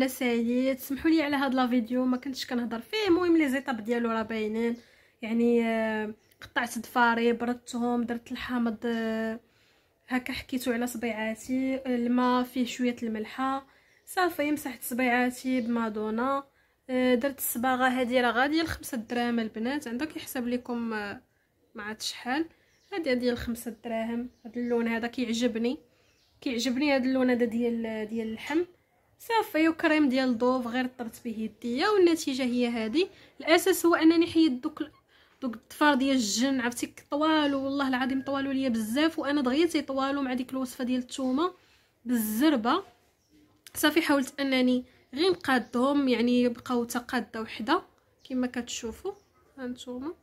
انا سعيد. سمحوا لي على هذا لا فيديو ما كنتش كنهضر فيه. المهم لي زيطاب ديالو راه باينين، يعني قطعت ضفاري، بردتهم، درت الحامض هكا، حكيتو على صبيعاتي، الماء فيه شويه الملحه، صافي مسحت صبيعاتي بمادونا. درت الصباغه هذه راه غاديه ل5 دراهم البنات، عندك كيحسب لكم ما عرفت شحال. هذه ديال 5 دراهم. هذا اللون هذا كيعجبني هذا اللون هذا ديال اللحم. صافي وكريم ديال ضوف غير طرت به يديا، والنتيجه هي هذه. الاساس هو انني حيدت دوك الضفار ديال الجن، عرفتي طوالو، والله العظيم طوالو ليا بزاف، وانا دغيتي طوالو مع ديك الوصفه ديال الثومه بالزربه. صافي حاولت انني غير نقادهم، يعني بقاو تقاده وحده كما كتشوفوا هانتوما.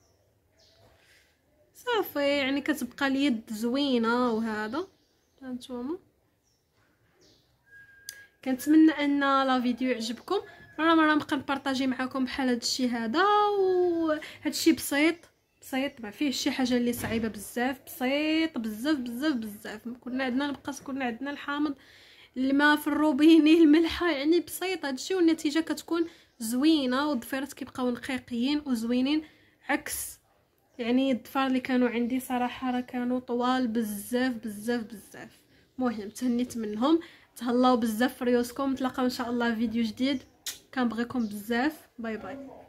صافي يعني كتبقى اليد زوينه. وهذا هانتوما، كنتمنى ان لا فيديو يعجبكم. مره نبقى نبارطاجي معكم بحال هذا الشيء هذا، وهذا الشيء بسيط ما فيه شي حاجه اللي صعيبه بزاف، بسيط بزاف. كنا عندنا الحامض، الماء في الروبيني، الملحه، يعني بسيط هذا الشيء، والنتيجه كتكون زوينه، والضفيرات كيبقاو نقيقيين وزوينين. عكس يعني الضفار اللي كانوا عندي صراحه راه كانوا طوال بزاف. مهم تهنيت منهم. تهلاو بزاف في ريوسكم. نتلاقاو ان شاء الله في فيديو جديد. كنبغيكم بزاف. باي باي.